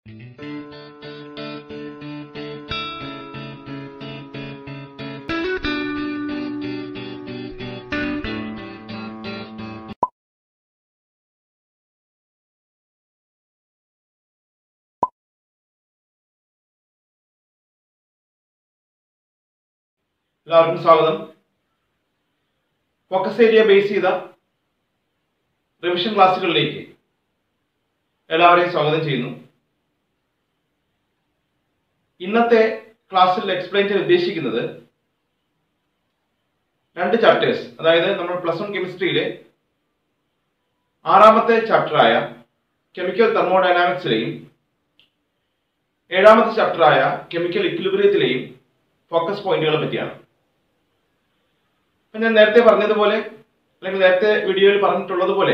എല്ലാവർക്കും സ്വാഗതം. Focus area base ചെയ്ത റിവിഷൻ ക്ലാസ്സുകളിലേക്ക് എല്ലാവരെയും സ്വാഗതം ചെയ്യുന്നു. ഇന്നത്തെ ക്ലാസ്സിൽ എക്സ്പ്ലെയിൻ ചെയ്യാൻ ഉദ്ദേശിക്കുന്നത് രണ്ട് ചാപ്റ്റേഴ്സ്, അതായത് നമ്മൾ +1 കെമിസ്ട്രിയിലെ 6ാമത്തെ ചാപ്റ്ററായ കെമിക്കൽ തെർമോഡൈനാമിക്സിലെയും 7ാമത്തെ ചാപ്റ്ററായ കെമിക്കൽ ഇക്വിലിബ്രിയത്തിലെയും ഫോക്കസ് പോയിന്റുകളെ പറ്റിയാണ്. ഞാൻ നേരത്തെ പറഞ്ഞതുപോലെ, അല്ലെങ്കിൽ നേരത്തെ വീഡിയോയിൽ പറഞ്ഞിട്ടുള്ളതുപോലെ,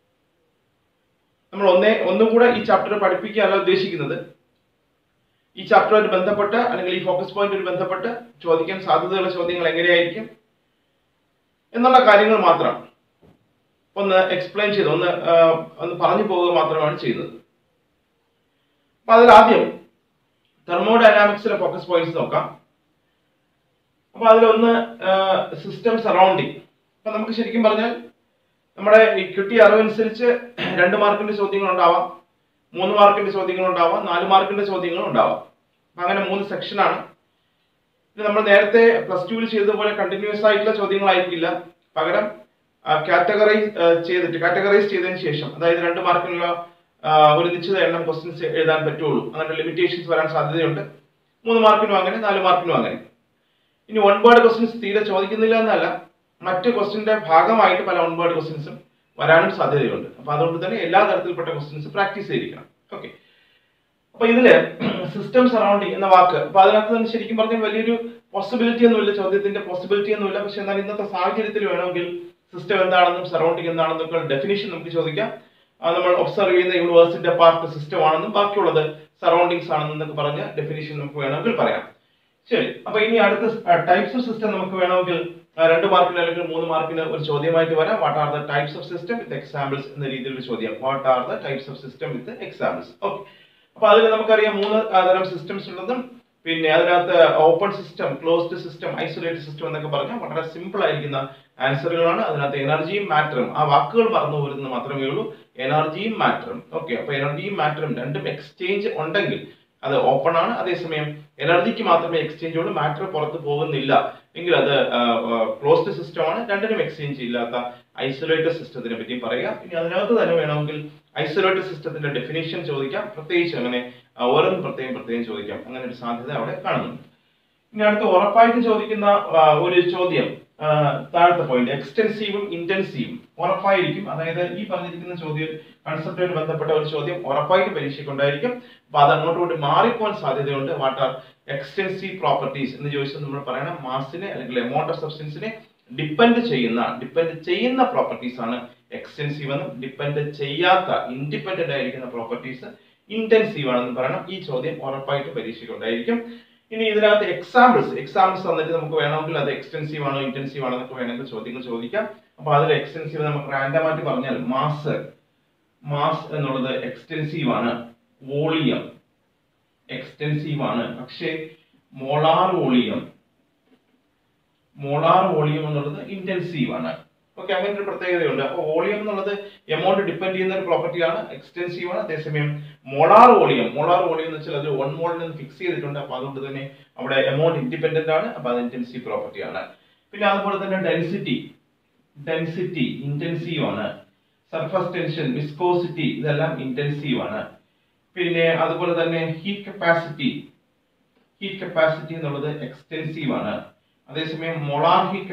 നമ്മൾ ഒന്നും കൂടെ ഈ ചാപ്റ്റർ പഠിപ്പിക്കുകയല്ല ഉദ്ദേശിക്കുന്നത്. ഈ ചാപ്റ്ററുമായിട്ട് ബന്ധപ്പെട്ട് അല്ലെങ്കിൽ ഈ ഫോക്കസ് പോയിന്റുമായി ബന്ധപ്പെട്ട് ചോദിക്കാൻ സാധ്യതയുള്ള ചോദ്യങ്ങൾ എങ്ങനെയായിരിക്കും എന്നുള്ള കാര്യങ്ങൾ മാത്രം ഒന്ന് എക്സ്പ്ലെയിൻ ചെയ്ത് ഒന്ന് പറഞ്ഞു പോവുക മാത്രമാണ് ചെയ്യുന്നത്. അപ്പൊ അതിൽ ആദ്യം തെർമോഡൈനാമിക്സിലെ ഫോക്കസ് പോയിന്റ്സ് നോക്കാം. അപ്പൊ അതിലൊന്ന് സിസ്റ്റം സറൗണ്ടിങ്. അപ്പൊ നമുക്ക് ശരിക്കും പറഞ്ഞാൽ നമ്മുടെ ഈ കിട്ടിയ അറിവനുസരിച്ച് 2 മാർക്കിന്റെ ചോദ്യങ്ങൾ ഉണ്ടാവാം, 3 മാർക്കിന്റെ ചോദ്യങ്ങൾ ഉണ്ടാവാം, 4 മാർക്കിന്റെ ചോദ്യങ്ങൾ ഉണ്ടാവാം. അപ്പൊ അങ്ങനെ 3 സെക്ഷനാണ്. ഇത് നമ്മൾ നേരത്തെ +2 ചെയ്തതുപോലെ കണ്ടിന്യൂസ് ആയിട്ടുള്ള ചോദ്യങ്ങളായിരിക്കില്ല. പകരം കാറ്റഗറൈസ് ചെയ്തതിന് ശേഷം, അതായത് 2 മാർക്കിനുള്ള ഒരു നിശ്ചിത എണ്ണം ക്വസ്റ്റ്യൻസ് എഴുതാൻ പറ്റുള്ളൂ. അങ്ങനെ ലിമിറ്റേഷൻസ് വരാൻ സാധ്യതയുണ്ട്. 3 മാർക്കിനും അങ്ങനെ, 4 മാർക്കിനും അങ്ങനെ. ഇനി 1 വേർഡ് ക്വസ്റ്റ്യൻസ് തീരെ ചോദിക്കുന്നില്ല എന്നല്ല, മറ്റ് ക്വസ്റ്റ്യന്റെ ഭാഗമായിട്ട് പല 1 വേർഡ് ക്വസ്റ്റ്യൻസും വരാനും സാധ്യതയുണ്ട്. അപ്പൊ അതുകൊണ്ട് തന്നെ എല്ലാ തരത്തിൽപ്പെട്ട ക്വസ്റ്റ്യൻസ് പ്രാക്ടീസ് ചെയ്തിരിക്കണം. ഓക്കെ. അപ്പൊ ഇതില് സിസ്റ്റം സറൗണ്ടിങ് എന്ന വാക്ക്, അപ്പൊ അതിനകത്ത് തന്നെ ശരിക്കും പറഞ്ഞാൽ വലിയൊരു പോസിബിലിറ്റി ഒന്നുമില്ല, ചോദ്യത്തിന്റെ പോസിബിലിറ്റി ഒന്നുമില്ല. പക്ഷെ എന്നാൽ ഇന്നത്തെ സാഹചര്യത്തിൽ വേണമെങ്കിൽ സിസ്റ്റം എന്താണെന്നും സറൗണ്ടിങ് എന്താണെന്നൊക്കെ ഡെഫിനിഷൻ നമുക്ക് ചോദിക്കാം. നമ്മൾ ഒബ്സർവ് ചെയ്യുന്ന യൂണിവേഴ്സിന്റെ പാർട്ട് സിസ്റ്റം ആണെന്നും ബാക്കിയുള്ളത് സറൗണ്ടിങ്സ് ആണെന്നൊക്കെ പറഞ്ഞ ഡെഫിനിഷൻ നമുക്ക് വേണമെങ്കിൽ പറയാം. ശരി. അപ്പൊ ഇനി അടുത്ത ടൈപ്സ് ഓഫ് സിസ്റ്റം നമുക്ക് വേണമെങ്കിൽ 2 മാർക്കിന് അല്ലെങ്കിൽ 3 മാർക്കിന് ഒരു ചോദ്യമായിട്ട് വരാം. What are the types of system with examples എന്ന രീതിയിലുള്ള ചോദ്യം. What are the types of system with examples. Okay. അപ്പൊ അതിൽ നമുക്കറിയാം 3 തരം സിസ്റ്റംസ് ഉള്ളതും, പിന്നെ അതിനകത്ത് open system, closed system, isolated system എന്നൊക്കെ പറഞ്ഞാൽ വളരെ സിമ്പിൾ ആയിരിക്കുന്ന ആൻസറുകളാണ്. അതിനകത്ത് എനർജിയും മാറ്ററും, ആ വാക്കുകൾ മറന്നു പോരുന്നത് മാത്രമേ ഉള്ളൂ, എനർജിയും മാറ്ററും. ഓക്കെ. അപ്പൊ എനർജിയും മാറ്ററും രണ്ടും എക്സ്ചേഞ്ച് ഉണ്ടെങ്കിൽ അത് ഓപ്പൺ ആണ്. അതേസമയം എനർജിക്ക് മാത്രമേ എക്സ്ചേഞ്ച് ഉള്ളൂ, മാറ്റർ പുറത്ത് പോകുന്നില്ല എങ്കിൽ അത് ക്ലോസ്ഡ് സിസ്റ്റം ആണ്. രണ്ടിനും എക്സ്ചേഞ്ച് ഇല്ലാത്ത ഐസൊലേറ്റഡ് സിസ്റ്റത്തിനെ പറ്റിയും പറയാം. ഇനി അതിനകത്ത് തന്നെ വേണമെങ്കിൽ ഐസൊലേറ്റഡ് സിസ്റ്റത്തിന്റെ ഡെഫിനേഷൻ ചോദിക്കാം. പ്രത്യേകിച്ച് അങ്ങനെ ഓരോന്നും പ്രത്യേകം ചോദിക്കാം. അങ്ങനെ ഒരു സാധ്യത അവിടെ കാണുന്നുണ്ട്. ഇനി അടുത്ത് ഉറപ്പായിട്ട് ചോദിക്കുന്ന ഒരു ചോദ്യം, താഴത്തെ പോയിന്റ്, എക്സ്റ്റെൻസീവും ഇന്റൻസീവും ഉറപ്പായിരിക്കും. അതായത് ഈ പറഞ്ഞിരിക്കുന്ന ചോദ്യം കൺസെപ്റ്റുമായി ബന്ധപ്പെട്ട ഒരു ചോദ്യം ഉറപ്പായിട്ട് പരീക്ഷയ്ക്കുണ്ടായിരിക്കും. അപ്പൊ അത് അങ്ങോട്ട് മാറിപ്പോകാൻ സാധ്യതയുണ്ട്. വാട്ട് ആർ എക്സ്റ്റെൻസീവ് പ്രോപ്പർട്ടീസ് എന്ന് ചോദിച്ചാൽ നമ്മൾ പറയണം മാസിനെ അല്ലെങ്കിൽ എമൗണ്ട് ഓഫ് സബ്സ്റ്റൻസിനെ ഡിപ്പെൻഡ് ചെയ്യുന്ന പ്രോപ്പർട്ടീസ് ആണ് എക്സ്റ്റെൻസീവ് എന്നും, ഡിപ്പെൻഡ് ചെയ്യാത്ത ഇൻഡിപെൻഡന്റ് ആയിരിക്കുന്ന പ്രോപ്പർട്ടീസ് ഇന്റൻസീവ് ആണെന്ന് പറയണം. ഈ ചോദ്യം ഉറപ്പായിട്ട് പരീക്ഷയ്ക്കുണ്ടായിരിക്കും. ഇനി ഇതിനകത്ത് എക്സാമ്പിൾസ് തന്നിട്ട് നമുക്ക് വേണമെങ്കിൽ അത് എക്സ്റ്റെൻസീവ് ആണോ ഇന്റൻസീവ് ആണോ എന്നൊക്കെ വേണമെങ്കിൽ ചോദ്യങ്ങൾ ചോദിക്കാം. അപ്പൊ അതിൽ എക്സ്റ്റെൻസീവ് നമുക്ക് റാൻഡം ആയിട്ട് പറഞ്ഞാൽ മാസ് എന്നുള്ളത് എക്സ്റ്റെൻസീവ് ആണ്, വോളിയം എക്സ്റ്റെൻസീവ് ആണ്. പക്ഷേ മോളാർ വോളിയം എന്നുള്ളത് ഇന്റൻസീവ് ആണ്. ഓക്കെ. അങ്ങനെ ഒരു പ്രത്യേകതയുണ്ട്. അപ്പൊ വോളിയം എന്നുള്ളത് എമൗണ്ട് ഡിപ്പെൻഡ് ചെയ്യുന്ന ഒരു പ്രോപ്പർട്ടിയാണ്, എക്സ്റ്റെൻസീവ് ആണ്. അതേസമയം മോളാർ വോളിയം എന്ന് വെച്ചാൽ അത് 1 മോളിൽ ഫിക്സ് ചെയ്തിട്ടുണ്ട്. അപ്പൊ അതുകൊണ്ട് തന്നെ അവിടെ എമൗണ്ട് ഇൻഡിപെൻഡന്റ് ആണ്. അപ്പൊ അത് ഇന്റൻസീവ് പ്രോപ്പർട്ടി ആണ്. പിന്നെ അതുപോലെ തന്നെ ഡെൻസിറ്റി ഇന്റൻസീവ് ആണ്. സർഫസ് ടെൻഷൻ, വിസ്കോസിറ്റി ഇതെല്ലാം ഇന്റൻസീവ് ആണ്. പിന്നെ അതുപോലെ തന്നെ ഹീറ്റ് കപ്പാസിറ്റി എന്നുള്ളത് എക്സ്റ്റെൻസീവ് ആണ്. അതേസമയം മോളാർ ഹീറ്റ്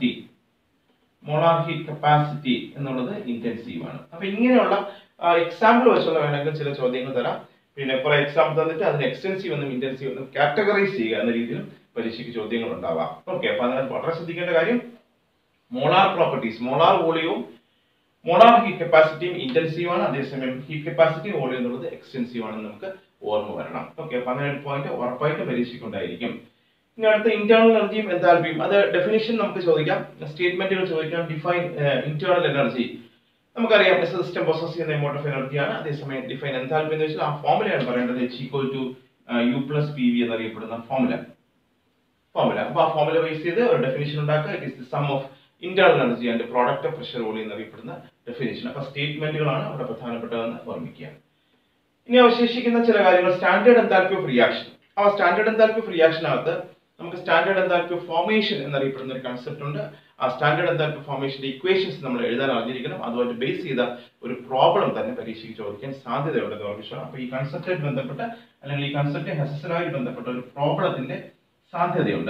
കപ്പാസിറ്റി എന്നുള്ളത് ഇന്റൻസീവ് ആണ്. അപ്പൊ ഇങ്ങനെയുള്ള എക്സാമ്പിൾ വെച്ചുള്ള വേണമെങ്കിൽ ചില ചോദ്യങ്ങൾ തരാം. പിന്നെ കുറെ എക്സാമ്പിൾ തന്നിട്ട് അതിന് എക്സ്റ്റെൻസീവ് എന്നും ഇന്റൻസീവ് എന്നും കാറ്റഗറൈസ് ചെയ്യുക എന്ന രീതിയിൽ പരീക്ഷയ്ക്ക് ചോദ്യങ്ങൾ ഉണ്ടാവാം. ഓക്കെ. അപ്പൊ അതിനകത്ത് വളരെ ശ്രദ്ധിക്കേണ്ട കാര്യം, മോളാർ പ്രോപ്പർട്ടീസ്, മോളാർ വോളിയവും മോളാർ ഹീറ്റ് കപ്പാസിറ്റിയും ഇന്റൻസീവ് ആണ്. അതേസമയം ഹീറ്റ് കപ്പാസിറ്റി വോളിയം എന്നുള്ളത് എക്സ്റ്റെൻസീവ് ആണെന്ന് നമുക്ക് ഓർമ്മ വരണം. ഓക്കെ. അപ്പൊ അങ്ങനെ ഒരു പോയിന്റ് ഉറപ്പായിട്ട് പരീക്ഷയ്ക്കുണ്ടായിരിക്കും. ഇനി അടുത്ത ഇന്റേണൽ എനർജിയും എൻതാൽപ്പിയും, അത് ഡെഫിനിഷൻ നമുക്ക് ചോദിക്കാം, സ്റ്റേറ്റ്മെന്റുകൾ ചോദിക്കാം. Define internal energy. നമുക്കറിയാം സിസ്റ്റം പ്രോസസ് ചെയ്യുന്ന എമൗണ്ട് ഓഫ് എനർജിയാണ്. അതേസമയം ഡിഫൈൻ എൻതാൽപ്പി എന്ന് വെച്ചാൽ ആ ഫോർമുലയാണ് പറയേണ്ടത്. H=U + PV എന്നറിയപ്പെടുന്ന ഫോർമുല. അപ്പോൾ ആ ഫോർമുല ബേസ് ചെയ്ത് ഒരു ഡെഫിനിഷൻ ഉണ്ടാക്കുക. It is the sum of internal energy and product of pressure volume എന്നറിയപ്പെടുന്ന ഡെഫിനിഷൻ. അപ്പോൾ സ്റ്റേറ്റ്മെന്റുകളാണ് അവിടെ പ്രധാനപ്പെട്ടതെന്ന് ഓർമ്മിക്കുക. ഇനി അവശേഷിക്കുന്ന ചില കാര്യങ്ങൾ സ്റ്റാൻഡേർഡ് എൻതാൽപ്പി ഓഫ് റിയാക്ഷൻ. ആ സ്റ്റാൻഡേർഡ് എൻതാൽപ്പി ഓഫ് റിയാക്ഷനകത്ത് നമുക്ക് സ്റ്റാൻഡേർഡ് എൻതാൽപ്പി ഓഫ് ഫോർമേഷൻ എന്നറിയപ്പെടുന്ന ഒരു കൺസെപ്റ്റ് ഉണ്ട്. ആ സ്റ്റാൻഡേർഡ് എൻതാൽപ്പി ഫോർമേഷന്റെ ഇക്വേഷൻസ് നമ്മൾ എഴുതാൻ അറിഞ്ഞിരിക്കണം. അതുമായിട്ട് ബേസ് ചെയ്ത ഒരു പ്രോബ്ലം തന്നെ പരീക്ഷയ്ക്ക് ചോദിക്കാൻ സാധ്യതയുണ്ടെന്ന് ഓർമ്മിക്കണം. അപ്പോൾ ഈ കൺസെപ്റ്റുമായി ബന്ധപ്പെട്ട അല്ലെങ്കിൽ ഈ കൺസെപ്റ്റ് ഹെസസുമായി ബന്ധപ്പെട്ട ഒരു പ്രോബ്ലത്തിന്റെ സാധ്യതയുണ്ട്.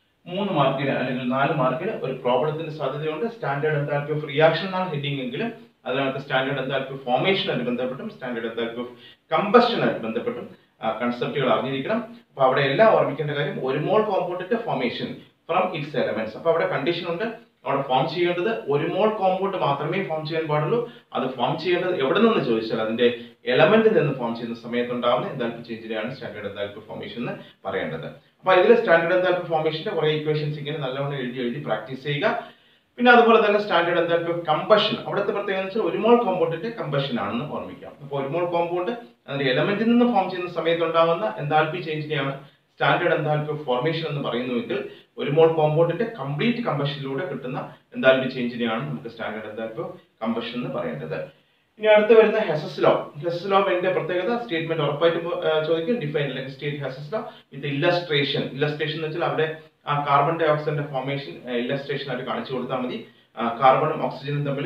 3 മാർക്കിന് അല്ലെങ്കിൽ 4 മാർക്കിന് ഒരു പ്രോബ്ലത്തിന്റെ സാധ്യതയുണ്ട്. സ്റ്റാൻഡേർഡ് എൻതാൽപ്പി ഓഫ് റിയാക്ഷൻ എന്നാണ് ഹെഡിങ് എങ്കിലും അതിനകത്ത് സ്റ്റാൻഡേർഡ് എൻതാൽപ്പി ഓഫ് ഫോർമേഷനുമായിട്ട് ബന്ധപ്പെട്ടും സ്റ്റാൻഡേർഡ് എൻതാൽപ്പി ഓഫ് കമ്പഷനുമായിട്ട് ബന്ധപ്പെട്ടും കൺസെപ്റ്റുകൾ അറിഞ്ഞിരിക്കണം. അപ്പോൾ അവിടെ എല്ലാം ഓർമ്മിക്കേണ്ട കാര്യം ഒരു മോൾ കോമ്പൗണ്ടിന്റെ ഫോർമേഷൻ ഫ്രം ഇറ്റ്സ് എലമെന്റ്സ്. അപ്പോൾ അവിടെ കണ്ടീഷൻ ഉണ്ട്. അവിടെ ഫോം ചെയ്യേണ്ടത് ഒരു മോൾ കോമ്പൗണ്ട് മാത്രമേ ഫോം ചെയ്യാൻ പാടുള്ളൂ. അത് ഫോം ചെയ്യേണ്ടത് എവിടെ നിന്ന് ചോദിച്ചാൽ അതിന്റെ എലമെന്റിൽ നിന്ന് ഫോം ചെയ്യുന്ന സമയത്തുണ്ടാവുന്ന എൻതാൽപ്പി ചേഞ്ചിനെയാണ് സ്റ്റാൻഡേർഡ് എൻതാൽപ്പി ഫോർമേഷൻ എന്ന് പറയേണ്ടത്. അപ്പോൾ ഇതിൽ സ്റ്റാൻഡേർഡ് എൻതാൽപ്പി ഫോർമേഷന്റെ കുറെ ഇക്വേഷൻസ് ഇങ്ങനെ നല്ലവണ്ണം എഴുതി പ്രാക്ടീസ് ചെയ്യുക. പിന്നെ അതുപോലെ തന്നെ സ്റ്റാൻഡേർഡ് എൻതാൽപ്പി ഓഫ് കമ്പഷൻ, അവിടുത്തെ പ്രത്യേകത വെച്ചാൽ ഒരു മോൾ കോമ്പൗണ്ടിന്റെ കമ്പഷൻ ആണെന്ന് ഓർമ്മിക്കാം. അപ്പോൾ ഒരു മോൾ കോമ്പൗണ്ട് അതിന്റെ എലമെന്റിൽ നിന്ന് ഫോം ചെയ്യുന്ന സമയത്തുണ്ടാവുന്ന എൻതാൽപ്പി ചേഞ്ചിനെയാണ് സ്റ്റാൻഡേർഡ് എൻതാൽപ്പി ഓഫ് ഫോർമേഷൻ എന്ന് പറയുന്നുവെങ്കിൽ ഒരു മോൾ കോമ്പൗണ്ടിന്റെ കംപ്ലീറ്റ് കമ്പഷനിലൂടെ കിട്ടുന്ന എൻതാൽപ്പി ചേഞ്ചിനെയാണ് നമുക്ക് സ്റ്റാൻഡേർഡ് എൻതാൽപ്പി ഓഫ് കമ്പഷൻ എന്ന് പറയുന്നത്. ഇനി അടുത്ത് വരുന്ന ഹെസസ് ലോ. ഹെസസ് ലോന്റെ പ്രത്യേകത സ്റ്റേറ്റ്മെന്റ് ഉറപ്പായിട്ടും ചോദിക്കും. ഡിഫൈൻ അല്ലെങ്കിൽ state Hess's law with illustration. Illustration എന്ന് വെച്ചാൽ അവിടെ ആ കാർബൺ ഡൈ ഓക്സൈഡിന്റെ ഫോർമേഷൻ ഇല്ലസ്ട്രേഷൻ ആയിട്ട് കാണിച്ചു കൊടുത്താൽ മതി. കാർബണും ഓക്സിജനും തമ്മിൽ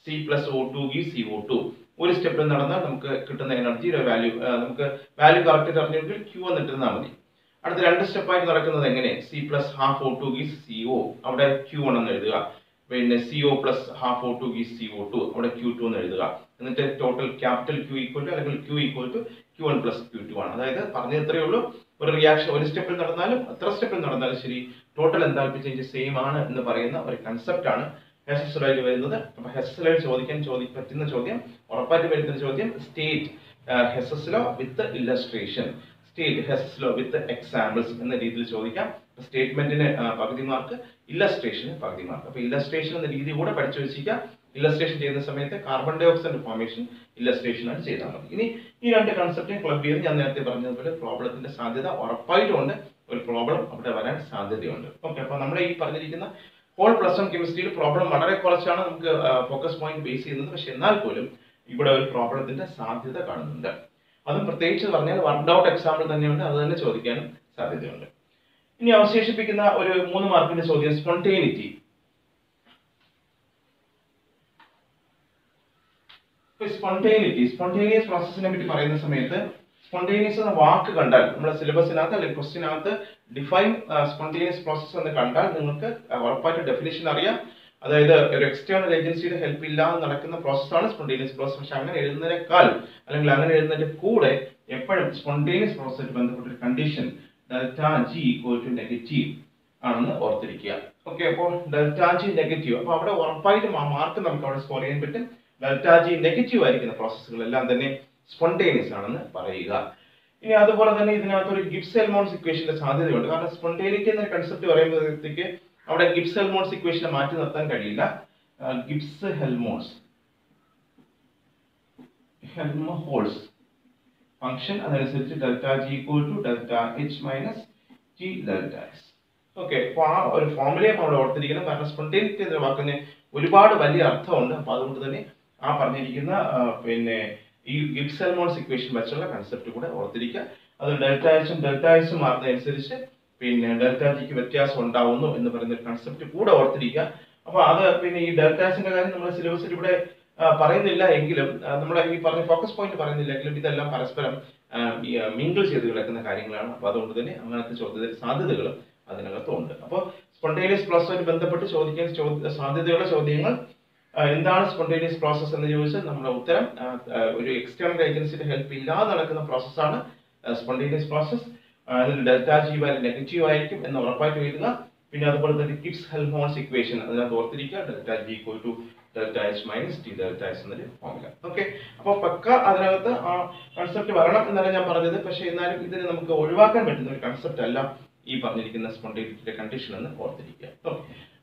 C+O2 gives CO2. ഒരു സ്റ്റെപ്പിൽ നടന്നാൽ നമുക്ക് കിട്ടുന്ന എനർജിയുടെ വാല്യൂ നമുക്ക് വാല്യൂ കറക്റ്റ് അറിഞ്ഞെങ്കിൽ Q എന്നിട്ടിരുന്നാൽ മതി. അടുത്ത 2 സ്റ്റെപ്പായിട്ട് നടക്കുന്നത് എങ്ങനെ? C+12O2 gives CO, അവിടെ Q1 എന്ന് എഴുതുക. പിന്നെ CO+12O2 gives CO2, അവിടെ Q2 എന്ന് എഴുതുക. എന്നിട്ട് ടോട്ടൽ ക്യാപിറ്റൽ Q ഈക്വൽ അല്ലെങ്കിൽ Q equal to Q1 + Q2 ആണ്. അതായത് പറഞ്ഞത് ഇത്രയേ ഉള്ളൂ. ഒരു റിയാക്ഷൻ ഒരു സ്റ്റെപ്പിൽ നടന്നാലും എത്ര സ്റ്റെപ്പിൽ നടന്നാലും ശരി ടോട്ടൽ എൻതാൽപ്പി ചേഞ്ച് സെയിം ആണ് എന്ന് പറയുന്ന ഒരു കൺസെപ്റ്റ് ആണ് ഹെസസ് ലോയിൽ വരുന്നത്. അപ്പോൾ ഹെസസ് ലോയിൽ ചോദിക്കാൻ പറ്റുന്ന ചോദ്യം, ഉറപ്പായിട്ട് വരുന്ന ചോദ്യം state Hess's law with illustration, state Hess's law with examples എന്ന രീതിയിൽ ചോദിക്കാം. സ്റ്റേറ്റ്മെന്റിന് പകുതി മാർക്ക്, ഇല്ലസ്ട്രേഷന് പകുതി മാർക്ക്. അപ്പോൾ ഇല്ലസ്ട്രേഷൻ എന്ന രീതി കൂടെ പഠിച്ചു വെച്ചിരിക്കുക. ഇല്ലസ്ട്രേഷൻ ചെയ്യുന്ന സമയത്ത് carbon dioxide formation illustration ആണ് ചെയ്താൽ മതി. ഇനി ഈ 2 കൺസെപ്റ്റും ക്ലബ് ചെയ്ത് ഞാൻ നേരത്തെ പറഞ്ഞതുപോലെ പ്രോബ്ലത്തിന്റെ സാധ്യത ഉറപ്പായിട്ടുമുണ്ട്. ഒരു പ്രോബ്ലം അവിടെ വരാൻ സാധ്യതയുണ്ട്. ഓക്കെ, അപ്പോൾ നമ്മുടെ ഈ പറഞ്ഞിരിക്കുന്ന ഹോൾ +1 കെമിസ്ട്രിയിൽ പ്രോബ്ലം വളരെ കുറച്ചാണ് നമുക്ക് ഫോക്കസ് പോയിന്റ് ബേസ് ചെയ്യുന്നത്. പക്ഷെ എന്നാൽ പോലും ഇവിടെ ഒരു പ്രോബ്ലത്തിന്റെ സാധ്യത കാണുന്നുണ്ട്. അതും പ്രത്യേകിച്ച് പറഞ്ഞാൽ വർക്ക്ഡ് ഔട്ട് എക്സാമ്പിൾ തന്നെയുണ്ട്. അത് തന്നെ ചോദിക്കാനും സാധ്യതയുണ്ട്. ഇനി അവശേഷിപ്പിക്കുന്ന ഒരു 3 മാർക്കിന്റെ ചോദ്യം സ്പോണ്ടേനിറ്റി. സ്പോണ്ടേനിയസ് പ്രോസസ്സിനെ പറ്റി പറയുന്ന സമയത്ത് സ്പോണ്ടേനിയസ് എന്ന വാക്ക് കണ്ടാൽ നമ്മുടെ സിലബസിനകത്ത് അല്ലെങ്കിൽ ക്വസ്റ്റിനകത്ത് ഡിഫൈൻ സ്പോണ്ടേനിയസ് പ്രോസസ് എന്ന് കണ്ടാൽ നിങ്ങൾക്ക് ഉറപ്പായിട്ട് ഡെഫിനിഷൻ അറിയാം. അതായത് ഒരു എക്സ്റ്റേണൽ ഏജൻസിയുടെ ഹെൽപ്പ് ഇല്ലാതെ നടക്കുന്ന പ്രോസസ്സാണ് സ്പോണ്ടേനിയസ് പ്രോസസ്. പക്ഷെ അങ്ങനെ എഴുതുന്നതിനേക്കാൾ അല്ലെങ്കിൽ അങ്ങനെ എഴുതുന്നതിന്റെ കൂടെ എപ്പോഴും സ്പോണ്ടേനിയസ് പ്രോസസ്സായിട്ട് ബന്ധപ്പെട്ട ഒരു കണ്ടീഷൻ ΔG = നെഗറ്റീവ് ആണെന്ന് ഓർത്തിരിക്കുക. ഓക്കെ, അപ്പോൾ ΔG നെഗറ്റീവ്. അപ്പോൾ അവിടെ ഉറപ്പായിട്ടും ആ മാർക്ക് നമുക്ക് അവിടെ സ്കോർ ചെയ്യാൻ പറ്റും. ΔG നെഗറ്റീവ് ആയിരിക്കുന്ന പ്രോസസ്സുകളെല്ലാം തന്നെ സ്പോണ്ടേനിയസ് ആണെന്ന് പറയുക. ഇനി അതുപോലെ തന്നെ ഇതിനകത്ത് ഒരു ഗിബ്സ് ഹെൽമോൾട്സ് ഇക്വേഷന്റെ സാധ്യതയുണ്ട്. കാരണം സ്പോണ്ടേനിറ്റി എന്ന കൺസെപ്റ്റ് പറയുമ്പോഴത്തേക്ക് അവിടെ ഗിബ്സ് ഹെൽമോൾട്സ് ഇക്വേഷനെ മാറ്റി നിർത്താൻ കഴിയില്ല. ഗിബ്സ് ഹെൽമോൾട്സ് ഫംഗ്ഷൻ അതനുസരിച്ച് ΔG = ΔH - T ΔS. Okay, അപ്പോൾ ആ ഒരു ഫോർമുലയും അവിടെ ഓർത്തിരിക്കണം. കാരണം സ്പോണ്ടേനിറ്റി എന്ന വാക്കിന് ഒരുപാട് വലിയ അർത്ഥമുണ്ട്. അപ്പോൾ അതുകൊണ്ട് തന്നെ ആ പറഞ്ഞിരിക്കുന്ന പിന്നെ ഈ ഗിബ്സ് ഹെൽമോൾട്സ് ഇക്വേഷൻ വെച്ചുള്ള കൺസെപ്റ്റ് കൂടെ ഓർത്തിരിക്കുക. അത് ΔHഉം മാറുന്നതനുസരിച്ച് പിന്നെ ΔGക്ക് വ്യത്യാസം ഉണ്ടാവുന്നു എന്ന് പറയുന്ന ഒരു കൺസെപ്റ്റ് കൂടെ ഓർത്തിരിക്കുക. അപ്പോൾ അത് പിന്നെ ഈ ΔSന്റെ കാര്യം നമ്മുടെ സിലബസിൽ ഇവിടെ പറയുന്നില്ല എങ്കിലും നമ്മുടെ ഈ പറഞ്ഞ ഫോക്കസ് പോയിന്റ് പറയുന്നില്ല എങ്കിലും ഇതെല്ലാം പരസ്പരം മിങ്കിൾ ചെയ്ത് കിടക്കുന്ന കാര്യങ്ങളാണ്. അപ്പോൾ അതുകൊണ്ട് തന്നെ അങ്ങനത്തെ സാധ്യതകൾ അതിനകത്തുണ്ട്. അപ്പോൾ സ്പോണ്ടേനിയസ് പ്രോസസ്സുമായിട്ട് ബന്ധപ്പെട്ട് ചോദിക്കാൻ സാധ്യതയുള്ള ചോദ്യങ്ങൾ എന്താണ് സ്പോണ്ടേനിയസ് പ്രോസസ് എന്ന് ചോദിച്ചാൽ നമ്മുടെ ഉത്തരം ഒരു എക്സ്റ്റേണൽ ഏജൻസിയുടെ ഹെൽപ്പ് ഇല്ലാതെ നടക്കുന്ന പ്രോസസ്സാണ് സ്പോണ്ടേനിയസ് പ്രോസസ്. അതിൽ ΔG വാല്യൂ നെഗറ്റീവ് ആയിരിക്കും എന്ന് ഉറപ്പായിട്ട് എഴുതുക. പിന്നെ അതുപോലെ തന്നെ ഗിബ്സ് ഹെൽമോൾട്സ് ഇക്വേഷൻ അതിനകത്ത് ഓർത്തിരിക്കുക. ΔG = ΔH - T ΔS എന്നൊരു ഫോർമുല. ഓക്കെ, അപ്പോൾ പക്ക അതിനകത്ത് ആ കൺസെപ്റ്റ് വരണം എന്നല്ല ഞാൻ പറഞ്ഞത്. പക്ഷെ എന്നാലും ഇതിന് നമുക്ക് ഒഴിവാക്കാൻ പറ്റുന്ന ഒരു കൺസെപ്റ്റ് അല്ല ഈ പറഞ്ഞിരിക്കുന്ന സ്പോണ്ടേനിറ്റിയുടെ കണ്ടീഷൻ എന്ന് ഓർത്തിരിക്കുക. ഓക്കെ,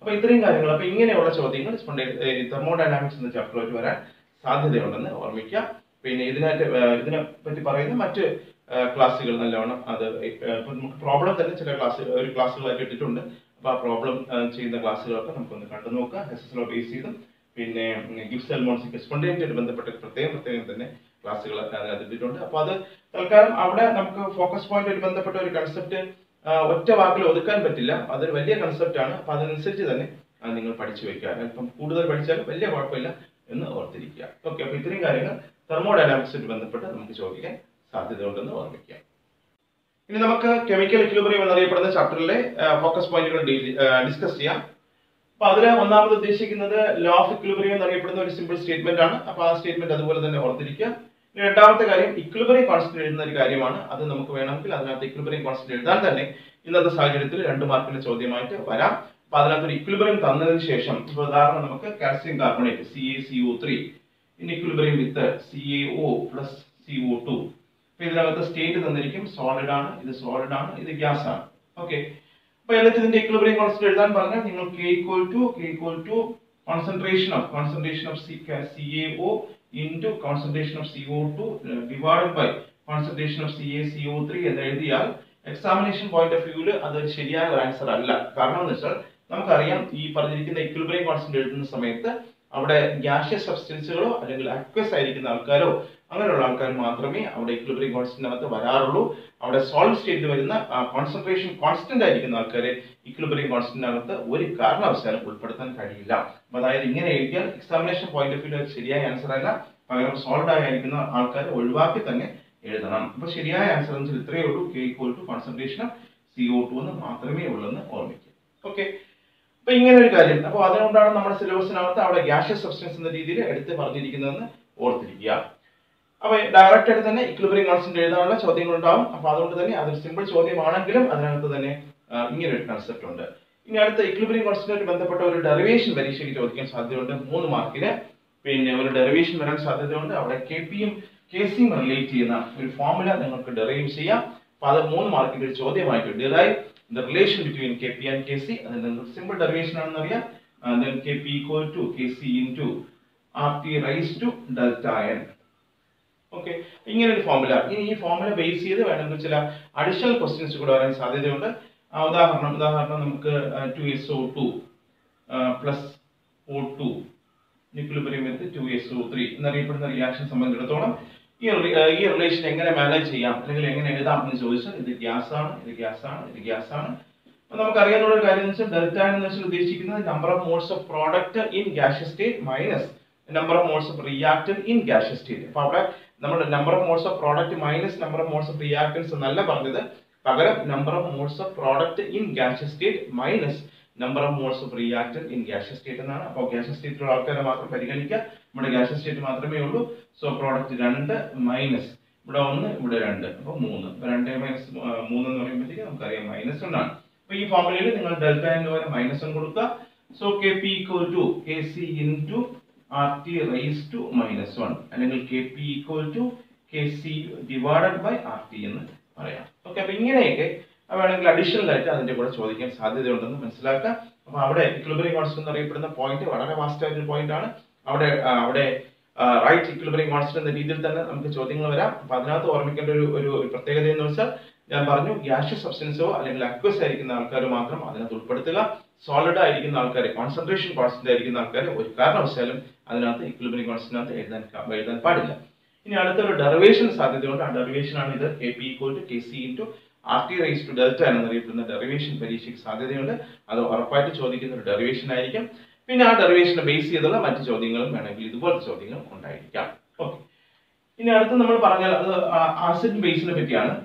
അപ്പോൾ ഇത്രയും കാര്യങ്ങൾ, അപ്പോൾ ഇങ്ങനെയുള്ള ചോദ്യങ്ങൾ തെർമോഡൈനാമിക്സ് എന്ന ചാപ്റ്ററിൽ വരാൻ സാധ്യതയുണ്ടെന്ന് ഓർമ്മിക്കുക. പിന്നെ ഇതിനെ പറ്റി പറയുന്ന മറ്റ് ക്ലാസ്സുകൾ നല്ലവണ്ണം അത് നമുക്ക് പ്രോബ്ലം തന്നെ ചില ക്ലാസ്സുകളായിട്ട് ഇട്ടിട്ടുണ്ട്. അപ്പോൾ ആ പ്രോബ്ലം ചെയ്യുന്ന ക്ലാസ്സുകളൊക്കെ നമുക്കൊന്ന് കണ്ടു നോക്കുക. SSL ബേസ് ചെയ്തും പിന്നെ ഗിബ്സ് എൽമോൺസിക്ക് സ്പോണ്ടേനിറ്റിയായിട്ട് ബന്ധപ്പെട്ട പ്രത്യേകം തന്നെ ക്ലാസ്സുകൾ അതിനകത്ത് ഇട്ടിട്ടുണ്ട്. അപ്പോൾ അത് തൽക്കാലം അവിടെ നമുക്ക് ഫോക്കസ് പോയിന്റുമായിട്ട് ബന്ധപ്പെട്ട ഒരു കൺസെപ്റ്റ് ഒറ്റ വാക്കിൽ ഒതുക്കാൻ പറ്റില്ല. അതൊരു വലിയ കൺസെപ്റ്റ് ആണ്. അപ്പോൾ അതിനനുസരിച്ച് തന്നെ നിങ്ങൾ പഠിച്ചു വെക്കുക. അല്പം കൂടുതൽ പഠിച്ചാലും വലിയ കുഴപ്പമില്ല എന്ന് ഓർത്തിരിക്കുക. ഓക്കെ, അപ്പോൾ ഇത്രയും കാര്യങ്ങൾ തെർമോഡൈനാമിക്സുമായിട്ട് ബന്ധപ്പെട്ട് നമുക്ക് ചോദിക്കാൻ സാധ്യതയുണ്ടെന്ന് ഓർമ്മിക്കുക. ഇനി നമുക്ക് കെമിക്കൽ ഇക്വിലിബ്രിയം എന്നറിയപ്പെടുന്ന ചാപ്റ്ററിലെ ഫോക്കസ് പോയിന്റുകൾ ഡിസ്കസ് ചെയ്യാം. അപ്പൊ അതിൽ ഒന്നാമത് ഉദ്ദേശിക്കുന്നത് ലോ ഓഫ് ഇക്വിലിബ്രിയം എന്നറിയപ്പെടുന്ന ഒരു സിമ്പിൾ സ്റ്റേറ്റ്മെന്റ് ആണ്. അപ്പൊ ആ സ്റ്റേറ്റ്മെന്റ് അതുപോലെ തന്നെ ഓർത്തിരിക്കുക. ഇനി രണ്ടാമത്തെ കാര്യം ഇക്വിലിബ്രിയം കോൺസ്റ്റന്റ് എഴുതുന്ന ഒരു കാര്യമാണ്. അത് നമുക്ക് വേണമെങ്കിൽ അതിനകത്ത് ഇക്വിലിബ്രിയം കോൺസ്റ്റന്റ് എഴുതാൻ തന്നെ ഇന്നത്തെ സാഹചര്യത്തിൽ 2 മാർക്കിന്റെ ചോദ്യമായിട്ട് വരാം. അപ്പൊ അതിനകത്ത് ഒരു ഇക്വിലിബ്രിയം തന്നതിന് ശേഷം ഇപ്പൊ ഉദാഹരണം നമുക്ക് calcium carbonate CaCO3 in equilibrium with CaO plus CO2. അപ്പൊ ഇതിനകത്ത് സ്റ്റേറ്റ് തന്നിരിക്കും, സോളിഡ് ആണ്, ഇത് സോളിഡ് ആണ്, ഇത് ഗ്യാസ് ആണ്. ഓക്കെ, അപ്പൊ എന്നിട്ട് ഇതിന്റെ ഇക്വിലിബ്രിയം കോൺസ്റ്റന്റ് എഴുതാൻ പറഞ്ഞാൽ നിങ്ങൾ K equal to concentration of CaO into concentration of CO2 divided by concentration of CaCO3 എന്ന് എഴുതിയാൽ എക്സാമിനേഷൻ പോയിന്റ് ഓഫ് വ്യൂവിൽ അത് ശരിയായ ഒരു ആൻസർ അല്ല. കാരണം എന്ന് വെച്ചാൽ നമുക്കറിയാം ഈ പറഞ്ഞിരിക്കുന്ന ഇക്വിലിബ്രിയം കോൺസ്റ്റന്റ് എഴുതുന്ന സമയത്ത് അവിടെ ഗ്യാഷ്യസ് സബ്സ്റ്റൻസുകളോ അല്ലെങ്കിൽ അക്വസ് ആയിരിക്കുന്ന ആൾക്കാരോ അങ്ങനെയുള്ള ആൾക്കാർ മാത്രമേ അവിടെ ഇക്വിലിബ്രിയം കോൺസ്റ്റന്റിനകത്ത് വരാറുള്ളൂ. അവിടെ സോളിഡ് സ്റ്റേറ്റിൽ വരുന്ന കോൺസെൻട്രേഷൻ കോൺസ്റ്റന്റ് ആയിരിക്കുന്ന ആൾക്കാരെ ഇക്വിലിബ്രിയം കോൺസ്റ്റന്റിനകത്ത് ഒരു കാരണവശാലും ഉൾപ്പെടുത്താൻ കഴിയില്ല. അതായത് ഇങ്ങനെ എഴുതിയാൽ എക്സാമിനേഷൻ പോയിന്റ് ഓഫ് വ്യൂ ശരിയായ ആൻസർ അല്ല, പകരം സോളിഡ് ആയിരിക്കുന്ന ആൾക്കാരെ ഒഴിവാക്കി തന്നെ എഴുതണം. അപ്പൊ ശരിയായ ആൻസർ എന്ന് വെച്ചാൽ ഇത്രയേ ഉള്ളൂ, K equal to concentration of CO2 എന്ന് മാത്രമേ ഉള്ളെന്ന് ഓർമ്മിക്കുക. ഓക്കെ, അപ്പൊ ഇങ്ങനെ ഒരു കാര്യം. അപ്പൊ അതുകൊണ്ടാണ് നമ്മുടെ സിലബസിനകത്ത് അവിടെ ഗ്യാഷ്യസ് സബ്സ്റ്റൻസ് എന്ന രീതിയിൽ എടുത്ത് പറഞ്ഞിരിക്കുന്നതെന്ന് ഓർത്തിരിക്കുക. അപ്പൊ ഡയറക്റ്റ് ആയിട്ട് തന്നെ ഇക്വിലിബ്രിയം കോൺസ്റ്റന്റ് എഴുതാനുള്ള ചോദ്യങ്ങൾ ഉണ്ടാവും. അപ്പൊ അതുകൊണ്ട് തന്നെ അതൊരു സിമ്പിൾ ചോദ്യമാണെങ്കിലും അതിനകത്ത് തന്നെ ഇങ്ങനെ ഒരു കൺസെപ്റ്റ് ഉണ്ട്. ഇനി അടുത്ത ഇക്വിലിബ്രിയം കോൺസ്റ്റന്റുമായിട്ട് ബന്ധപ്പെട്ട ഒരു ഡെറിവേഷൻ പരീക്ഷയ്ക്ക് ചോദിക്കാൻ സാധ്യതയുണ്ട്. 3 മാർക്കിന് പിന്നെ ഒരു ഡെറിവേഷൻ വരാൻ സാധ്യതയുണ്ട്. അവിടെ KPയും KCയും റിലേറ്റ് ചെയ്യുന്ന ഒരു ഫോർമുല നിങ്ങൾക്ക് ഡെറൈവ് ചെയ്യാം. അപ്പൊ അത് 3 മാർക്കിന്റെ ഒരു ചോദ്യമായിട്ട് derive the relation between KP and KC. അതിന്റെ സിമ്പിൾ ഡെറിവേഷൻ ആണെന്ന് അറിയാം. then KP equal to KC into RT raised to delta n. Okay, ഇങ്ങനെ ഒരു ഫോർമുല. ഇനി ഈ ഫോർമുല ബേസ് ചെയ്ത് വേണമെങ്കിൽ ചില അഡീഷണൽ ക്വസ്റ്റ്യൻസ് കൂടെ വരാൻ സാധ്യതയുണ്ട്. ഉദാഹരണം നമുക്ക് 2SO2 പ്ലസ് O2 ഇക്വിലിബ്രിയം വിത്ത് 2SO3 എന്നറിയപ്പെടുന്ന റിയാക്ഷൻ സംബന്ധിച്ചിടത്തോളം ഈ റിലേഷൻ എങ്ങനെ മാനേജ് ചെയ്യാം അല്ലെങ്കിൽ എങ്ങനെ എഴുതാം എന്ന് ചോദിച്ചാൽ ഇത് ഗ്യാസ് ആണ്, ഇത് ഗ്യാസ് ആണ്, ഇത് ഗ്യാസ് ആണ്. അപ്പൊ നമുക്ക് അറിയാനുള്ള ഒരു കാര്യം എന്ന് വെച്ചാൽ ഡെൽറ്റ എന്ന് വെച്ചാൽ ഉദ്ദേശിക്കുന്നത് number of moles of product in gaseous state minus number of moles of reactant in gaseous state. അപ്പൊ അവിടെ നമ്മൾ number of moles of product minus number of moles of reactants എന്നല്ല പറഞ്ഞത്, പകരം number of moles of product in gaseous state minus number of moles of reactant in gaseous state എന്നാണ്. അപ്പോൾ gaseous സ്റ്റേറ്റിലുള്ള ആൾക്കാരെ മാത്രം പരിഗണിക്കുക, നമ്മുടെ ഗ്യാഷ്യസ് സ്റ്റേറ്റ് മാത്രമേ ഉള്ളൂ. സോ പ്രോഡക്റ്റ് 2 മൈനസ് ഇവിടെ 1 ഇവിടെ 2 അപ്പോൾ 3. അപ്പോൾ 2 മൈനസ് 3 എന്ന് പറയുമ്പോഴത്തേക്ക് നമുക്കറിയാം -1 ആണ്. അപ്പോൾ ഈ ഫോർമുലയിൽ നിങ്ങൾ ഡെൽറ്റ എന്ന് പകരം -1 കൊടുക്കുക. So KP equal to KC into RT raised to -1 അല്ലെങ്കിൽ KP equal to KC divided by RT എന്ന് പറയാം. ഓക്കെ, അപ്പോൾ ഇങ്ങനെയൊക്കെ വേണമെങ്കിൽ അഡീഷണൽ ആയിട്ട് അതിന്റെ കൂടെ ചോദിക്കാൻ സാധ്യതയുണ്ടെന്ന് മനസ്സിലാക്കുക. അപ്പൊ അവിടെ ഇക്വിലിബ്രിയം കോൺസ്റ്റന്റ് എന്നറിയപ്പെടുന്ന പോയിന്റ് വളരെ വാസ്റ്റ് ആയിട്ടുള്ള പോയിന്റ് ആണ്. അവിടെ റൈറ്റ് ഇക്വിലിബ്രിയം കോൺസ്റ്റന്റ് എന്ന രീതിയിൽ തന്നെ നമുക്ക് ചോദ്യങ്ങൾ വരാം. അപ്പൊ അതിനകത്ത് ഓർമ്മിക്കേണ്ട ഒരു പ്രത്യേകത എന്ന് വെച്ചാൽ ഞാൻ പറഞ്ഞു ഗ്യാഷ്യസ് സബ്സ്റ്റൻസോ അല്ലെങ്കിൽ അക്വസ് ആയിരിക്കുന്ന ആൾക്കാർ മാത്രം അതിനകത്ത് ഉൾപ്പെടുത്തുക. സോളിഡ് ആയിരിക്കുന്ന ആൾക്കാരെ കോൺസെൻട്രേഷൻ കോൺസ്റ്റന്റ് ആയിരിക്കുന്ന ആൾക്കാരെ ഒരു കാരണവശാലും അതിനകത്ത് ഇക്വിലിബ്രിയം കോൺസ്റ്റന്റിനകത്ത് എഴുതാൻ പാടില്ല. ഇനി അടുത്തൊരു ഡെറിവേഷൻ സാധ്യതയുണ്ട്. ആ ഡെറിവേഷൻ ആണ് ഇത് KP equal to KC into RT raised to delta എന്നറിയപ്പെടുന്ന ഡെറിവേഷൻ പരീക്ഷയ്ക്ക് സാധ്യതയുണ്ട്. അത് ഉറപ്പായിട്ട് ചോദിക്കുന്ന ഒരു ഡെറിവേഷൻ ആയിരിക്കും. പിന്നെ ആ ഡെറിവേഷനെ ബേസ് ചെയ്തുള്ള മറ്റു ചോദ്യങ്ങളും വേണമെങ്കിൽ ഇതുപോലത്തെ ചോദ്യങ്ങളും ഉണ്ടായിരിക്കാം. ഓക്കെ, ഇനി അടുത്ത് നമ്മൾ പറഞ്ഞാൽ അത് ആസിഡ് ബേസിനെ പറ്റിയാണ്.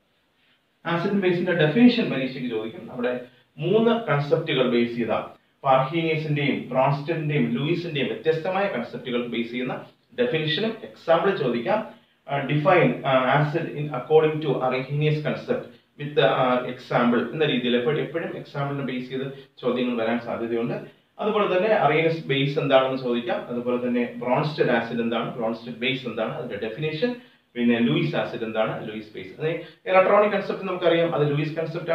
ആസിഡ് ബേസിന്റെ ഡെഫിനിഷൻ പരീക്ഷയ്ക്ക് ചോദിക്കും. അവിടെ 3 കൺസെപ്റ്റുകൾ ബേസ് ചെയ്ത പാർഹീനിയസിന്റെയും ബ്രോൺസ്റ്റന്റെയും ലൂയിസിന്റെയും വ്യത്യസ്തമായ കൺസെപ്റ്റുകൾ ബേസ് ചെയ്യുന്ന ഡെഫിനിഷനും എക്സാമ്പിൾ ചോദിക്കാം. Define acid in according to Arrhenius concept with example എന്ന രീതിയിൽ എപ്പോഴും എക്സാമ്പിളിനെ ബേസ് ചെയ്ത് ചോദ്യങ്ങൾ വരാൻ സാധ്യതയുണ്ട്. അതുപോലെ തന്നെ അറീനിയസ് ബേസ് എന്താണെന്ന് ചോദിക്കാം. അതുപോലെ തന്നെ ബ്രോൺസ്റ്റഡ് ആസിഡ് എന്താണ്, ബ്രോൺസ്റ്റഡ് ബേസ് എന്താണ്, അതിന്റെ ഡെഫിനേഷൻ. പിന്നെ ലൂയിസ് ആസിഡ് എന്താണ്, ലൂയിസ് ബേസ്. ഇലക്ട്രോണിക് കൺസെപ്റ്റ് നമുക്കറിയാം, അത് ലൂയിസ് കൺസെപ്റ്റ് ആണ്.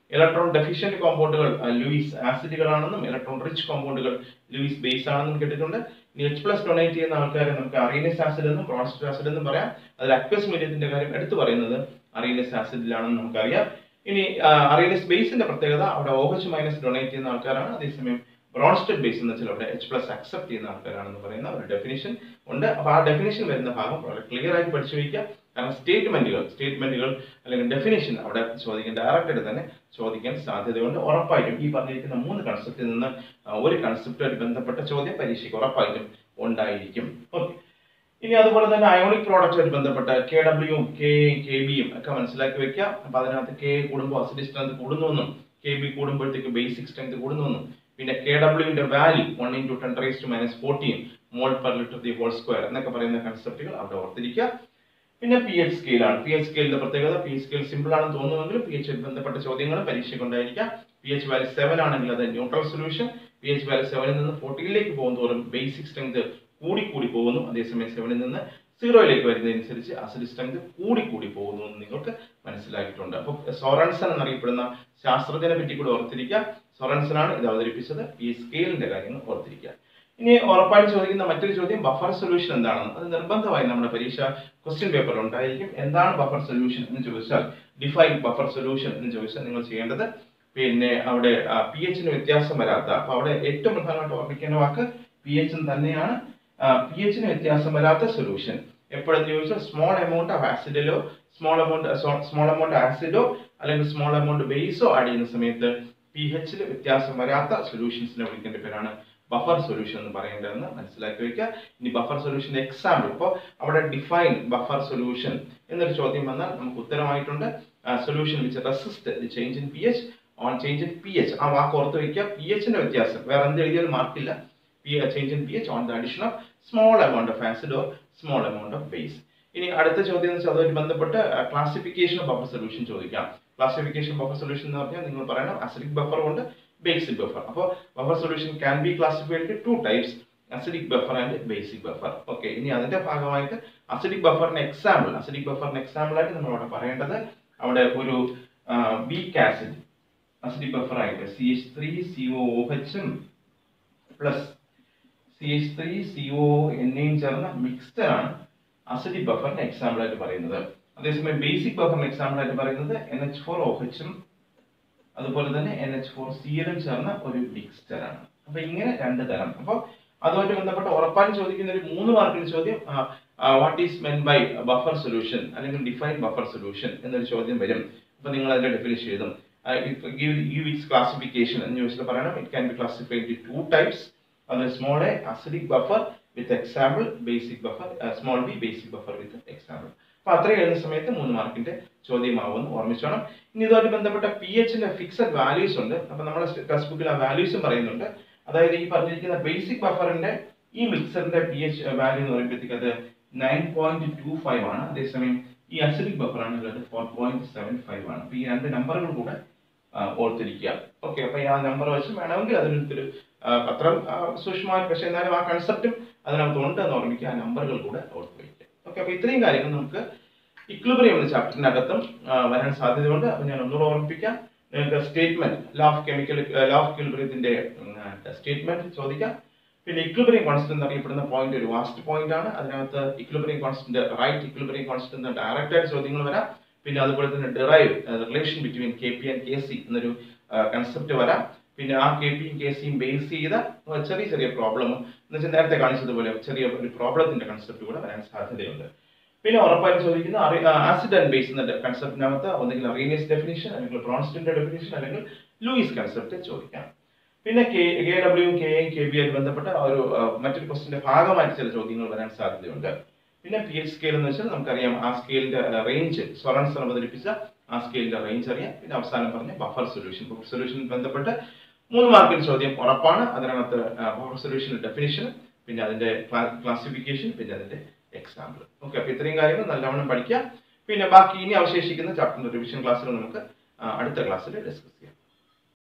ഇലക്ട്രോൺ ഡെഫിഷ്യന്റ് കോമ്പൗണ്ടുകൾ ലൂയിസ് ആസിഡുകളാണെന്നും ഇലക്ട്രോൺ റിച്ച് കോമ്പൗണ്ടുകൾ ലൂയിസ് ബേസ് ആണെന്നും കേട്ടിട്ടുണ്ട്. ഇനി H+ ഡൊണേറ്റ് ചെയ്യുന്ന ആൾക്കാരെ നമുക്ക് അറീനസ് ആസിഡ് എന്നും പ്രോൺസ്റ്റേറ്റ് ആസിഡ് എന്നും പറയാം. അതിൽ അക്വസ് മീഡിയത്തിന്റെ കാര്യം എടുത്തു പറയുന്നത് അറീനസ് ആസിഡിലാണെന്ന് നമുക്കറിയാം. ഇനി അറീനസ് ബേസിന്റെ പ്രത്യേകത അവിടെ OH- ഡൊണേറ്റ് ചെയ്യുന്ന ആൾക്കാരാണ്. അതേസമയം ബ്രോൺസ്റ്റഡ് ബേസ് എന്ന് വെച്ചാൽ അവിടെ H+ അക്സെപ്റ്റ് ചെയ്യുന്ന ആൾക്കാരാണെന്ന് പറയുന്ന ഒരു ഡെഫിനിഷൻ ഉണ്ട്. അപ്പൊ ആ ഡെഫിനിഷൻ വരുന്ന ഭാഗം വളരെ ക്ലിയർ ആയിട്ട് പഠിച്ചു വയ്ക്കുക. കാരണം സ്റ്റേറ്റ്മെന്റുകൾ അല്ലെങ്കിൽ ഡെഫിനിഷൻ അവിടെ ചോദിക്കാൻ ഡയറക്റ്റായിട്ട് തന്നെ ചോദിക്കാൻ സാധ്യതയുണ്ട്. ഉറപ്പായിട്ടും ഈ പറഞ്ഞിരിക്കുന്ന 3 കൺസെപ്റ്റിൽ നിന്ന് ഒരു കൺസെപ്റ്റുമായിട്ട് ബന്ധപ്പെട്ട ചോദ്യം പരീക്ഷയ്ക്ക് ഉറപ്പായിട്ടും ഉണ്ടായിരിക്കും. ഓക്കെ. ഇനി അതുപോലെ തന്നെ അയോണിക് പ്രോഡക്റ്റുമായിട്ട് ബന്ധപ്പെട്ട KW, KB ഒക്കെ മനസ്സിലാക്കി വെക്കുക. അപ്പൊ അതിനകത്ത് K കൂടുമ്പോൾ അസിഡിക് സ്ട്രെങ്ത് കൂടുന്നുവെന്നും KB കൂടുമ്പോഴത്തേക്ക് ബേസിക് സ്ട്രെങ്ത് കൂടുന്നുവെന്നും പിന്നെ KW value 1 × 10⁻⁻14 mole per litre the whole square എന്നൊക്കെ പറയുന്ന കൺസെപ്റ്റുകൾ അവിടെ ഓർത്തിരിക്കുക. പിന്നെ pH സ്കെയിലാണ്. pH സ്കെയിലിന്റെ പ്രത്യേകത pH സ്കെയിൽ സിമ്പിൾ ആണെന്ന് തോന്നുമെങ്കിലും pH ബന്ധപ്പെട്ട ചോദ്യങ്ങൾ പരീക്ഷയ്ക്ക് ഉണ്ടായിരിക്കാം. pH വാല്യൂ 7 ആണെങ്കിൽ അത് ന്യൂട്രൽ സൊല്യൂഷൻ. pH വാല്യൂ 7 ൽ നിന്ന് 14ലേക്ക് പോകുന്നതോറും ബേസിക് സ്ട്രെങ്ത് കൂടി പോകുന്നു. അതേസമയം 7 ൽ നിന്ന് 0ലേക്ക് വരുന്നതനുസരിച്ച് അസിഡിക് സ്ട്രെങ്ത് കൂടി പോകുന്നു എന്ന് നിങ്ങൾക്ക് മനസ്സിലാക്കിയിട്ടുണ്ട്. അപ്പോൾ സോറൻസൺ എന്നറിയപ്പെടുന്ന ശാസ്ത്രജ്ഞനെ പറ്റി കൂടി ഓർത്തിരിക്കുക. സോറൻസൺ ആണ് ഇത് അവതരിപ്പിച്ചത്. pH സ്കെയിലിന്റെ കാര്യങ്ങൾ ഓർത്തിരിക്കുക. ഇനി ഉറപ്പായിട്ട് ചോദിക്കുന്ന മറ്റൊരു ചോദ്യം ബഫർ സൊല്യൂഷൻ എന്താണെന്ന്. അത് നിർബന്ധമായി നമ്മുടെ പരീക്ഷ ക്വസ്റ്റ്യൻ പേപ്പറിൽ ഉണ്ടായിരിക്കും. എന്താണ് ബഫർ സൊല്യൂഷൻ എന്ന് ചോദിച്ചാൽ ഡിഫൈൻ ബഫർ സൊല്യൂഷൻ എന്ന് ചോദിച്ചാൽ നിങ്ങൾ ചെയ്യേണ്ടത് പിന്നെ അവിടെ pH-ന് വ്യത്യാസം വരാത്ത, അപ്പൊ അവിടെ ഏറ്റവും പ്രധാനമായിട്ട് ഓർമ്മിക്കേണ്ട വാക്ക് pH തന്നെയാണ്. pH-ന് വ്യത്യാസം വരാത്ത സൊല്യൂഷൻ എപ്പോഴെന്ന് ചോദിച്ചാൽ സ്മോൾ എമൗണ്ട് ഓഫ് ആസിഡിലോ സ്മോൾ എമൗണ്ട് ആസിഡോ അല്ലെങ്കിൽ സ്മോൾ എമൗണ്ട് ബേസോ ആഡ് ചെയ്യുന്ന സമയത്ത് pH-ൽ വ്യത്യാസം വരാത്ത സൊല്യൂഷൻസിനെ വിളിക്കേണ്ട പേരാണ് ബഫർ സൊല്യൂഷൻ എന്ന് പറയേണ്ടതെന്ന് മനസ്സിലാക്കി വെക്കുക. ഇനി ബഫർ സൊല്യൂഷന്റെ എക്സാമ്പിൾ, അപ്പോൾ അവിടെ ഡിഫൈൻ ബഫർ സൊല്യൂഷൻ എന്നൊരു ചോദ്യം വന്നാൽ നമുക്ക് ഉത്തരമായിട്ടുണ്ട് solution which resist the change in pH on change in pH. ആ വാക്ക് ഓർത്ത് വയ്ക്കുക. pH-ന്റെ വ്യത്യാസം വേറെ എന്ത് എഴുതിയാലും മാർക്കില്ല. Change in pH on the addition of small amount of acid or small amount of base. ഇനി അടുത്ത ചോദ്യം എന്ന് വെച്ചാൽ അതുമായിട്ട് ബന്ധപ്പെട്ട് ക്ലാസിഫിക്കേഷൻ ഓഫ് ബഫർ സൊല്യൂഷൻ ചോദിക്കാം. ക്ലാസിഫിക്കേഷൻ ബഫർ സൊല്യൂഷൻ എന്ന് പറഞ്ഞാൽ നിങ്ങൾ പറയണം അസിഡിക് ബഫർ ഉണ്ട്, ബേസിക് ബഫർ. അപ്പോൾ buffer solution can be classified into 2 types, acidic buffer and basic buffer. Okay. ഇനി അതിന്റെ ഭാഗമായിട്ട് അസിഡിക് ബഫറിന്റെ എക്സാമ്പിൾ ആയിട്ട് നമ്മൾ അവിടെ പറയേണ്ടത് അവിടെ ഒരു വീക്ക് ആസിഡ് അസിഡിക് ബഫർ ആയിട്ട് CH3COOH പ്ലസ് CH3CONA ചേർന്ന മിക്സ്ചർ ആണ് അസിഡിക് ബഫറിന്റെ എക്സാമ്പിൾ ആയിട്ട് പറയുന്നത്. അതേസമയം ബേസിക് ബഫറിന്റെ എക്സാമ്പിൾ ആയിട്ട് പറയുന്നത് NH4OH അതുപോലെ തന്നെ NH4Cl ചേർന്ന ഒരു മിക്സ്ചർ ആണ്. അപ്പൊ ഇങ്ങനെ 2 തരം. അപ്പോൾ അതുമായിട്ട് ബന്ധപ്പെട്ട് ഉറപ്പായും ചോദിക്കുന്ന ഒരു 3 മാർക്കിന്റെ ചോദ്യം what is meant by buffer solution അല്ലെങ്കിൽ ഡിഫൈൻ ബഫർ സൊല്യൂഷൻ എന്നൊരു ചോദ്യം വരും. അപ്പൊ നിങ്ങൾ അതിന്റെ ഡെഫിനിഷൻ എഴുതും. give its classification എന്ന് ചോദിച്ചാൽ പറയണം it can be classified into 2 types. അത് small a acidic buffer with example, basic buffer small b basic buffer with example. അപ്പൊ അത്രയും എഴുതുന്ന സമയത്ത് 3 മാർക്കിന്റെ ചോദ്യമാവുമെന്ന് ഓർമ്മിച്ചോണം. ഇനി ഇതുമായിട്ട് ബന്ധപ്പെട്ട pH-ന്റെ ഫിക്സഡ് വാല്യൂസ് ഉണ്ട്. അപ്പൊ നമ്മുടെ ടെക്സ്റ്റ് ബുക്കിൽ ആ വാല്യൂസും പറയുന്നുണ്ട്. അതായത് ഈ പറഞ്ഞിരിക്കുന്ന ബേസിക് ബഫറിന്റെ ഈ മിക്സറിന്റെ pH വാല്യൂ എന്ന് പറയുമ്പോഴത്തേക്ക് അത് 9.25 ആണ്. അതേസമയം ഈ അസിഡിക് ബഫർ ആണെങ്കിൽ അത് 4.75 ആണ്. അപ്പൊ ഈ 2 നമ്പറുകൾ കൂടെ ഓർത്തിരിക്കുക. ഓക്കെ. അപ്പൊ ആ നമ്പർ വെച്ച് വേണമെങ്കിൽ അതിനൊരു പത്രം സൂക്ഷ്മമായി, പക്ഷെ എന്നാലും ആ കൺസെപ്റ്റും അതിനകത്ത് ഉണ്ട് എന്ന് ഓർമ്മിക്കുക. ആ നമ്പറുകൾ കൂടെ ഓർത്ത് വയ്ക്കുക. ഓക്കെ. അപ്പൊ ഇത്രയും കാര്യങ്ങൾ നമുക്ക് ഇക്വിലിബ്രിയം എന്ന ചാപ്റ്ററിനകത്തും വരാൻ സാധ്യതയുണ്ട്. അപ്പൊ ഞാൻ ഒന്നുകൂടെ ഓർമ്മിപ്പിക്കാം. നിങ്ങൾക്ക് സ്റ്റേറ്റ്മെന്റ് ലോ ഓഫ് ഇക്വിലിബ്രിയത്തിന്റെ സ്റ്റേറ്റ്മെന്റ് ചോദിക്കാം. പിന്നെ ഇക്വിലിബ്രിയം കോൺസ്റ്റന്റ് എന്നറിയപ്പെടുന്ന പോയിന്റ് ഒരു വാസ്റ്റ് പോയിന്റ് ആണ്. അതിനകത്ത് equilibrium constant right equilibrium constant direct ആയിട്ട് ചോദ്യങ്ങൾ വരാം. പിന്നെ അതുപോലെ തന്നെ derive relation between KP and KC എന്നൊരു കൺസെപ്റ്റ് വരാം. പിന്നെ ആ KPയും KCയും ബേസ് ചെയ്ത ചെറിയ പ്രോബ്ലം എന്ന് വെച്ചാൽ നേരത്തെ കാണിച്ചതുപോലെ ചെറിയ ഒരു പ്രോബ്ലത്തിന്റെ കൺസെപ്റ്റ് കൂടെ വരാൻ സാധ്യതയുണ്ട്. പിന്നെ ഉറപ്പായിട്ട് ചോദിക്കുന്ന ആസിഡ് ആൻഡ് ബേസ് എന്ന കൺസെപ്റ്റിനകത്ത് ഒന്നെങ്കിൽ അറീനിയസ് ഡെഫിനിഷൻ അല്ലെങ്കിൽ ബ്രോൺസ്റ്റന്റെ ഡെഫിനിഷൻ അല്ലെങ്കിൽ ലൂയിസ് കൺസെപ്റ്റ് ചോദിക്കാം. പിന്നെ KW, KA, KB ആയിട്ട് ബന്ധപ്പെട്ട ഒരു മറ്റൊരു ക്വസ്റ്റിന്റെ ഭാഗമായിട്ട് ചില ചോദ്യങ്ങൾ വരാൻ സാധ്യതയുണ്ട്. പിന്നെ pH സ്കെയിൽ എന്ന് വെച്ചാൽ നമുക്കറിയാം ആ സ്കെയിലിന്റെ റേഞ്ച് സൊറൻസൺ അവതരിപ്പിച്ച ആ സ്കെയിലിന്റെ റേഞ്ച് അറിയാം. പിന്നെ അവസാനം പറഞ്ഞ ബഫർ സൊല്യൂഷൻ ബന്ധപ്പെട്ട് 3 മാർക്കിന്റെ ചോദ്യം ഉറപ്പാണ്. അതിനകത്ത് ബഫർ സൊല്യൂഷന്റെ ഡെഫിനിഷൻ, പിന്നെ അതിന്റെ ക്ലാസിഫിക്കേഷൻ, പിന്നെ അതിന്റെ എക്സാമ്പിൾ. ഓക്കെ. അപ്പൊ ഇത്രയും കാര്യങ്ങൾ നല്ലവണ്ണം പഠിക്കുക. പിന്നെ ബാക്കി ഇനി അവശേഷിക്കുന്ന ചാപ്റ്ററിന്റെ റിവിഷൻ ക്ലാസ്സിൽ നമുക്ക് അടുത്ത ക്ലാസ്സിൽ ഡിസ്കസ് ചെയ്യാം.